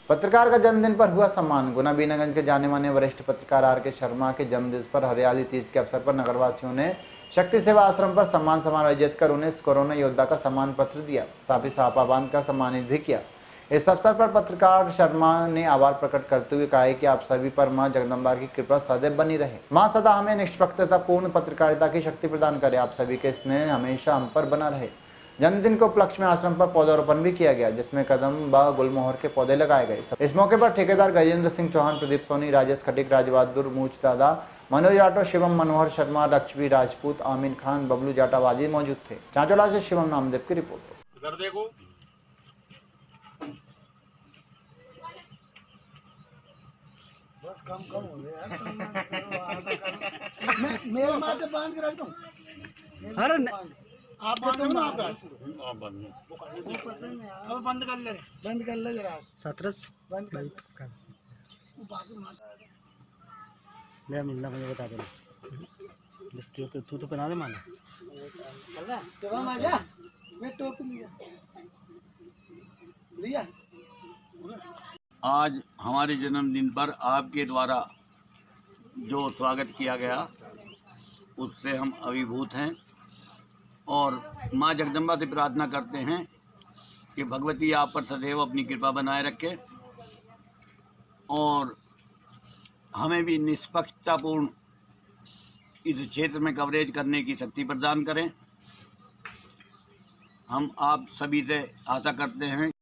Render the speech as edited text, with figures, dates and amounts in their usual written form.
पत्रकार का जन्मदिन पर हुआ सम्मान। गुना बीनागंज के जाने माने वरिष्ठ पत्रकार आर.के. शर्मा के जन्मदिन पर हरियाली तीज के अवसर पर नगरवासियों ने शक्ति सेवा आश्रम पर सम्मान समारोह आयोजित कर उन्हें कोरोना योद्धा का सम्मान पत्र दिया, साथ ही साफा बांध कर सम्मानित भी किया। इस अवसर पर पत्रकार शर्मा ने आभार प्रकट करते हुए कहा है कि आप सभी पर मां जगदम्बा की कृपा सदैव बनी रहे। मां सदा हमें निष्पक्षतापूर्ण पत्रकारिता की शक्ति प्रदान करे। आप सभी के स्नेह हमेशा हम पर बना रहे। जन्मदिन के उपलक्ष्य में आश्रम पर पौधारोपण भी किया गया, जिसमें कदम व गुलमोहर के पौधे लगाए गए। इस मौके पर ठेकेदार गजेंद्र सिंह चौहान, प्रदीप सोनी, राजेश खटिक, राजबहादुर मूच दादा, मनोज राठौर, शिवम मनोहर शर्मा, लक्ष्मी राजपूत, आमीन खान, बबलू जाटाबाजी मौजूद थे। चांचोला से शिवम नामदेव की रिपोर्ट। बस कम हो गया यार। मेरे माथे बांध के रख दूं। अरे आप बांध दो ना। आप अब बंद कर ले जरा। 17 बंद कर। ले मिलना मुझे बता देना। तू तो पहना दे माना। चल रहा सेवा आ जा। मैं टोपी लिया। आज हमारे जन्मदिन पर आपके द्वारा जो स्वागत किया गया उससे हम अभिभूत हैं और माँ जगदम्बा से प्रार्थना करते हैं कि भगवती आप पर सदैव अपनी कृपा बनाए रखे और हमें भी निष्पक्षतापूर्ण इस क्षेत्र में कवरेज करने की शक्ति प्रदान करें। हम आप सभी से आशा करते हैं